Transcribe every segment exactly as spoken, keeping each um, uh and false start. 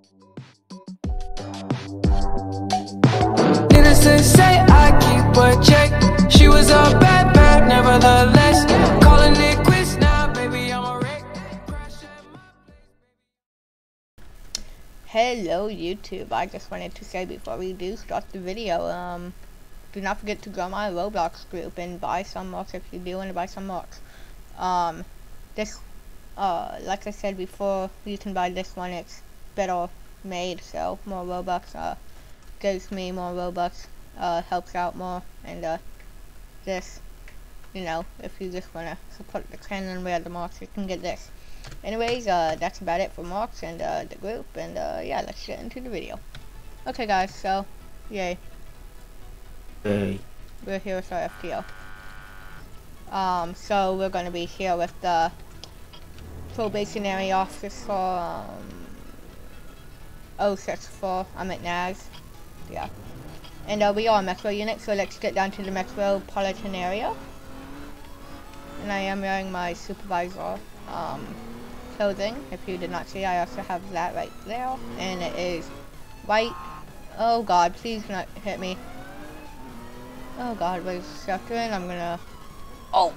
Needless to say, I keep a check. She was a bad, bad, nevertheless. Calling it quits now, baby, I'm a wreck. Hello YouTube, I just wanted to say before we do start the video, um, do not forget to join my Roblox group and buy some mocks if you do want to buy some mocks. Um, this, uh, like I said before, you can buy this one, it's better made, so more Robux, uh, gives me more Robux, uh, helps out more, and, uh, this, you know, if you just want to support the channel and wear the mocks, you can get this. Anyways, uh, that's about it for mocks and, uh, the group, and, uh, yeah, let's get into the video. Okay guys, so, yay. Hey. We're here with our F T O. Um, so we're gonna be here with the Probationary officer, um, oh six four, I'm at N A S, yeah. And, uh, we are a metro unit, so let's get down to the metropolitan area. And I am wearing my supervisor, um, clothing. If you did not see, I also have that right there, and it is white. Oh god, please do not hit me. Oh god, what is this doing? I'm gonna, oh!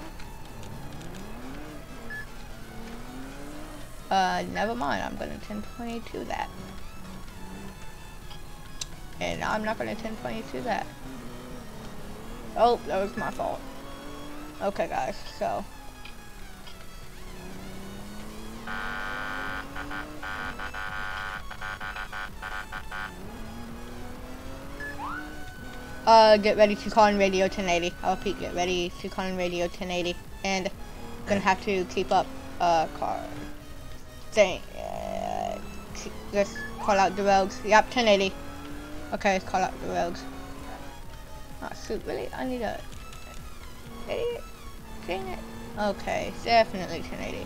Uh, never mind, I'm gonna ten twenty-two that. And I'm not gonna ten twenty-two that. Oh, that was my fault. Okay guys, so. Uh, get ready to call in radio ten eighty. I'll repeat, get ready to call in radio ten eighty. And gonna have to keep up, uh, car thing. Uh, just call out the rogues. Yep, ten eighty. Okay, call out the rogues. Oh, shoot, really? I need a idiot. Dang it. Okay, definitely ten eighty.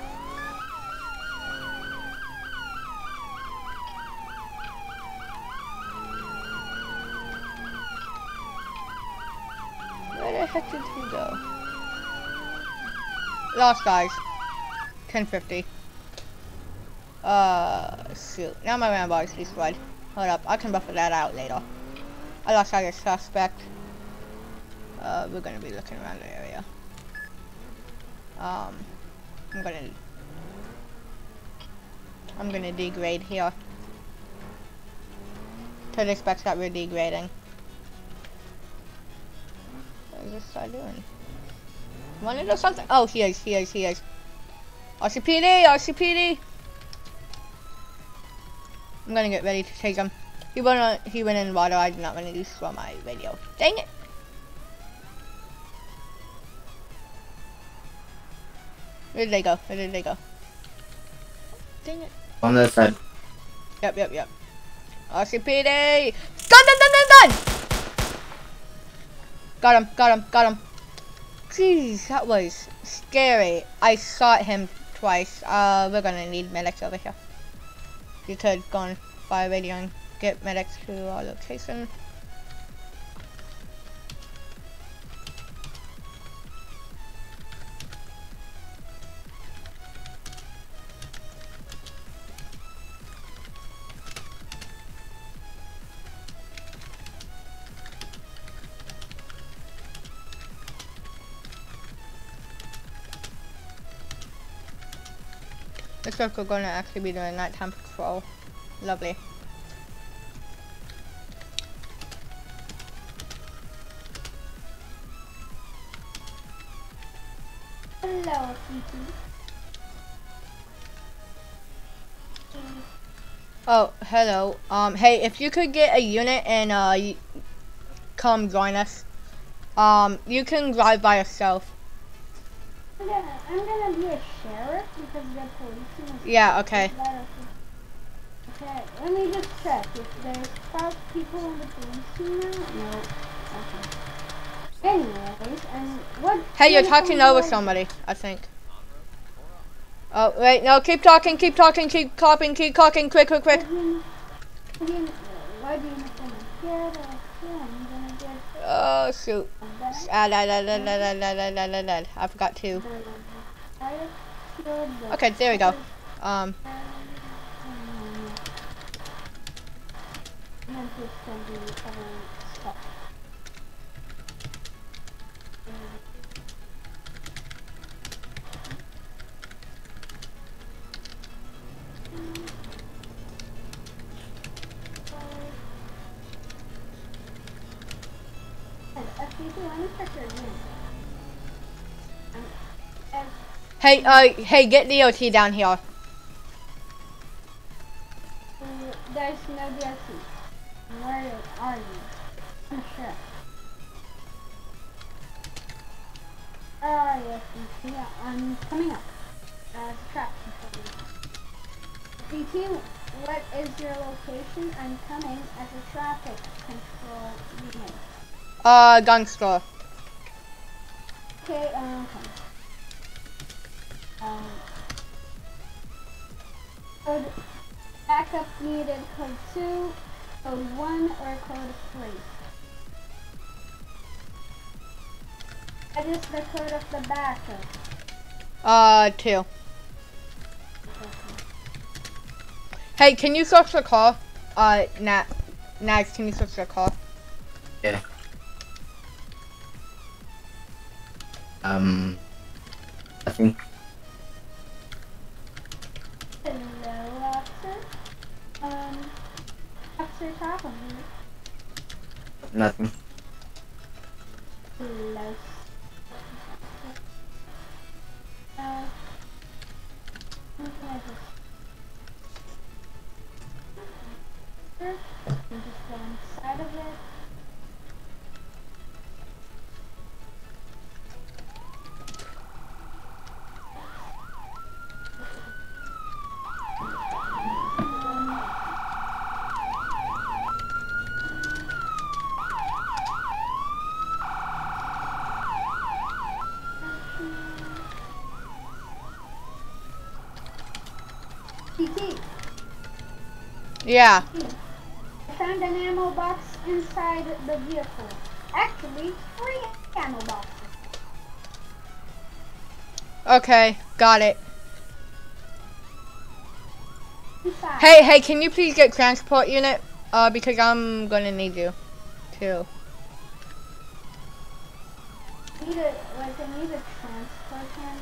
Where the heck did he go? Lost guys. ten fifty. Uh, shoot. Now my rambo is destroyed. Hold up, I can buffer that out later. I lost sight of suspect. Uh, we're gonna be looking around the area. Um, I'm gonna... I'm gonna degrade here. To the specs that we're degrading. What is this guy doing? Wanna do something? Oh, he is, he is, he is. R C P D, R C P D! I'm gonna get ready to take him. He went on, he went in the water. I did not want to destroy my radio. Dang it! Where did they go? Where did they go? Dang it! On that side. Yep, yep, yep. R C P D! Done, done, done, done, done! Got him! Got him! Got him! Jeez, that was scary. I shot him twice. Uh, we're gonna need medics over here. You could go on fire radio and get medics to our location. Looks like we're going to actually be doing nighttime patrol. Lovely. Hello, people. Oh, hello. Um, hey, if you could get a unit and uh, you come join us. Um, you can drive by yourself. I'm gonna, I'm gonna be a sheriff because the police. Yeah. Okay. Okay. Let me just check if there's five people in the police now. No. Okay. Anyways, and what? Hey, you're talking over somebody, I think. Oh, wait, no, keep talking, keep talking, keep talking, keep talking, quick, quick, quick. Why do you get a I'm gonna get... Oh, shoot. Ah, la, la, la, la, la, la, la, la, la. I forgot to. Okay, there we go. Um, it's gonna be everyone stuck. F T P, let me check your room. Um, F Hey, uh, hey, get D O T down here. There's no D L C. Where are you? I'm sure. Where are you? Yeah, I'm coming up. Uh, trap D T, what is your location? I'm coming as a traffic control unit. Uh, gun store. Okay, um, okay. Um, code backup needed, code two, code one, or code three. What is the code of the backup? Uh, two. Hey, can you search the car? Uh, Nat, Nags, can you search the car? Yeah. Um, I think. Hello, officer. Um, officer problem. Nothing. Hello. Uh, what can I just... You just go inside of it. T T. Yeah. I found an ammo box inside the vehicle. Actually, three ammo boxes. Okay, got it. Inside. Hey, hey, can you please get transport unit? Uh, because I'm gonna need you, too. I need a, like, I need a transport can.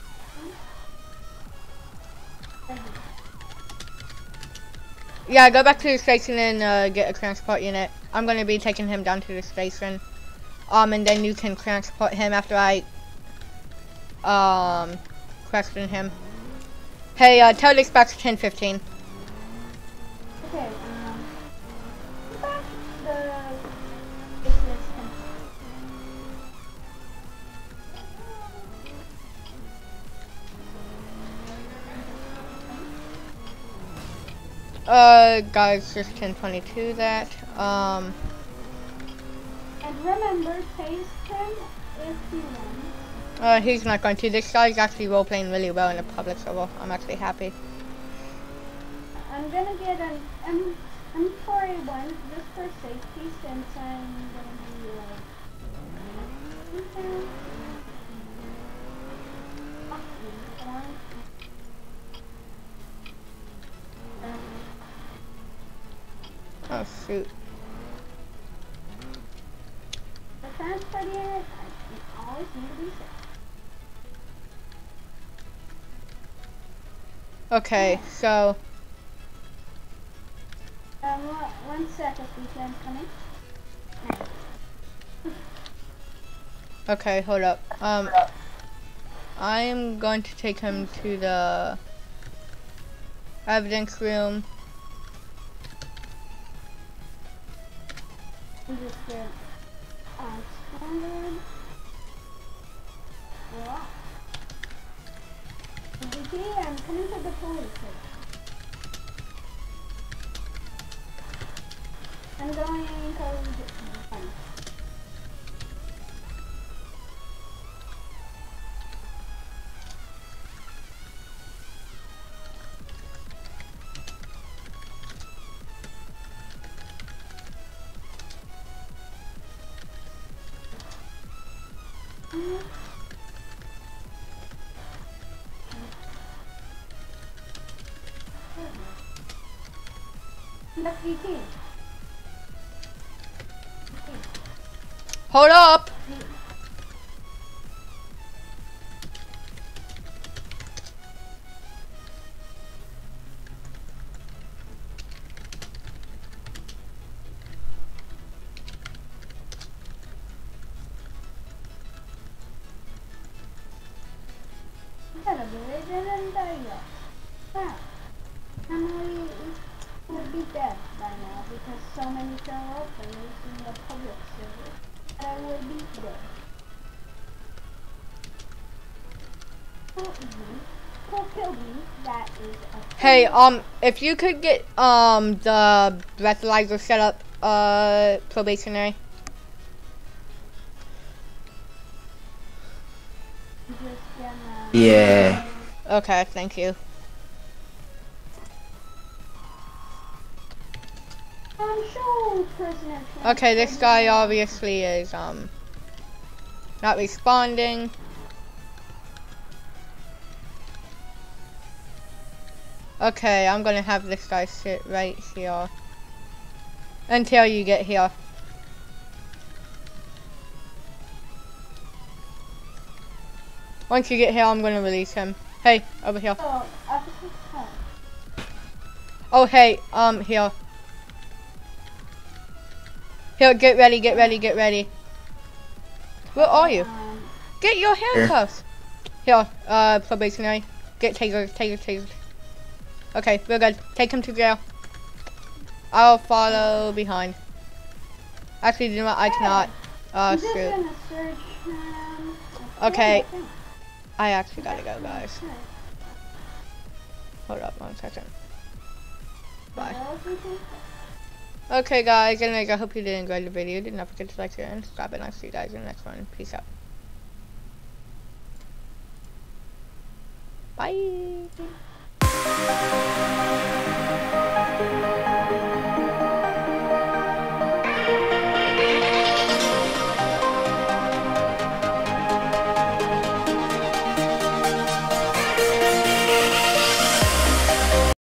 Yeah, go back to the station and uh, get a transport unit. I'm gonna be taking him down to the station. Um, and then you can transport him after I, um, question him. Hey, uh, tell dispatch ten fifteen. Okay, um, back the, this is Uh, guys, just ten twenty-two that. Um, and remember, taste him if you want. uh, he's not going to. This guy's actually role-playing really well in the public server. I'm actually happy. I'm gonna get an M M four A one just for safety since I'm gonna be like. Okay. Oh, shoot. The transport unit, I always need to be safe. Okay, so, Um, one one sec if we can come in. okay, hold up. Um, I'm going to take him to the evidence room. We just get uh, standard. Wow. D T, I'm coming to the police station. I'm going code one. That's D T. Hold up! Had a village and there you go. Wow. Emily would be dead by now because so many fell open using the public server. I would be dead. Kill me. Kill, kill me. That is a Hey, um, if you could get, um, the breathalyzer set up, uh, probationary. just gonna... Yeah. Okay, thank you. Um, show prisoner. Okay, this guy obviously is, um, not responding. Okay, I'm gonna have this guy sit right here until you get here. Once you get here, I'm gonna release him. Hey, over here. Oh, officer Todd. Oh, hey, um, here. Here, get ready, get ready, get ready. Where are you? Um, Get your handcuffs. Here, uh, probationary. Get tasers, tasers, tasers. Okay, we're good. Take him to jail. I'll follow behind. Actually, you know what? I cannot. Uh, I'm just shoot. gonna search him. Okay. I think. I actually gotta go, guys. Okay. Hold up one second. What Bye. else we think? Okay, guys. Anyways, I hope you did enjoy the video. Do not forget to like, share, and subscribe. And I'll see you guys in the next one. Peace out. Bye.